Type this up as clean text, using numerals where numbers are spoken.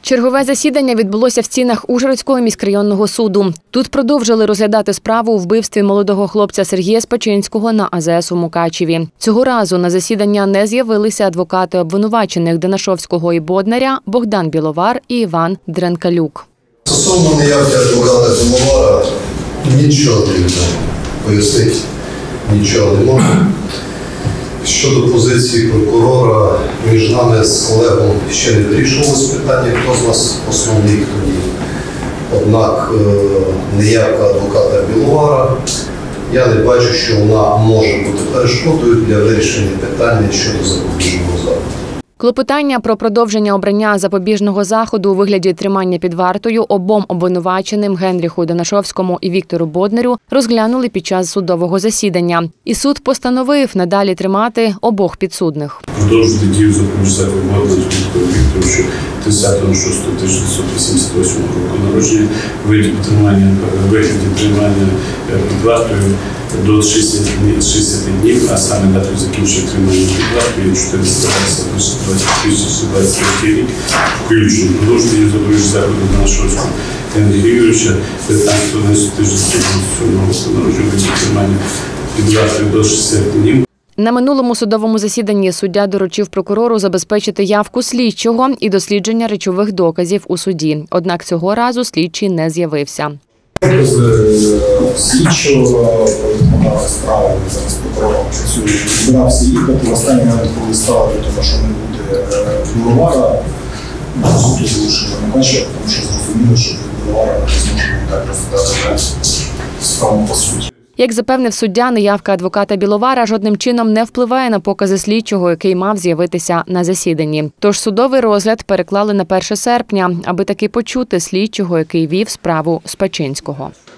Чергове засідання відбулося в стінах Ужгородського міськрайонного суду. Тут продовжили розглядати справу у вбивстві молодого хлопця Сергія Спачинського на АЗС у Мукачеві. Цього разу на засідання не з'явилися адвокати обвинувачених Данашовського і Боднаря Богдан Біловар і Іван Дренкалюк. Стосовно неявки адвоката Біловара нічого не пояснити, нічого не можу. Щодо позиції прокурора, між нами з колегом ще не вирішувалось питання, хто з нас основний, хто ні. Однак неявка адвоката Біловара, я не бачу, що вона може бути перешкодою для вирішення питання щодо запобіжного заходу. Клопотання про продовження обрання запобіжного заходу у вигляді тримання під вартою обом обвинуваченим Генріху Данашовському і Віктору Боднарю розглянули під час судового засідання. І суд постановив надалі тримати обох підсудних. Продовжити дію запобіжного заходу Боднарю Віктору Вікторовичу 30.06.1988 року народження у вигляді тримання під вартою до 60 днів, а саме датою закінчення тримання під вартою 420 рік, включно продовжити дію запобіжного заходу Данашовського Генріха Юрійовича 15.11.1987 року народження у вигляді тримання під вартою до 60 днів. На минулому судовому засіданні суддя доручив прокурору забезпечити явку слідчого і дослідження речових доказів у суді. Однак цього разу слідчий не з'явився. Слідчого повідомляли справу, зараз прокурором працює, збирався їхати. В останній момент, коли стало відомо, що не буде Біловара, суд залишили Мукачева, тому що зрозуміло, що Біловара не зможе так розглядати справу по суті. Як запевнив суддя, неявка адвоката Біловара жодним чином не впливає на покази слідчого, який мав з'явитися на засіданні. Тож судовий розгляд переклали на 1 серпня, аби таки почути слідчого, який вів справу Спачинського.